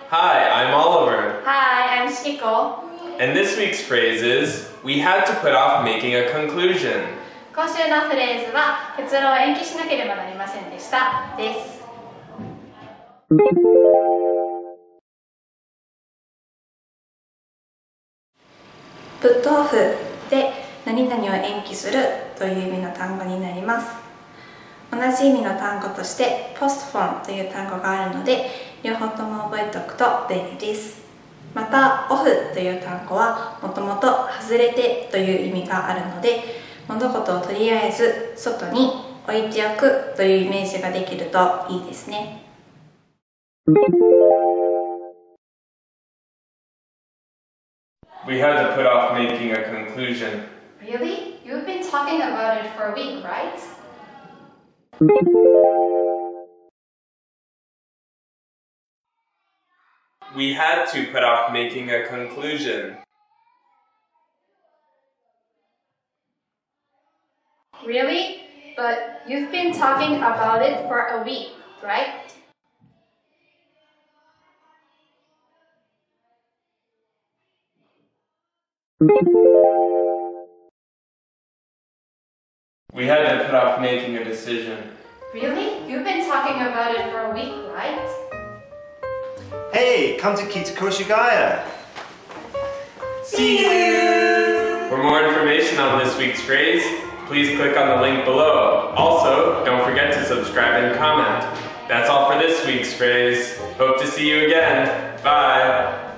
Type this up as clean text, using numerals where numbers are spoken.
Hi, I'm Oliver. Hi, I'm Shikiko. And this week's phrase is, we had to put off making a conclusion. 今週のフレーズは、結論を延期しなければなりませんでしたです。put off で何々を延期するという意味の単語になります。同じ意味の単語として postpone という単語があるので、両方とも覚えておくと便利です。また off という単語はもともと外れてという意味があるので、物事をとりあえず外に置いておくというイメージができるといいですね。 We had to put off making a conclusion. Really? You've been talking about it for a week, right? We had to put off making a conclusion. Really? But you've been talking about it for a week, right? We had to put off making a decision. Really? You've been talking about it for a week, right? Hey, come to Kitakoshigaya! See you! For more information on this week's phrase, please click on the link below. Also, don't forget to subscribe and comment. That's all for this week's phrase. Hope to see you again. Bye!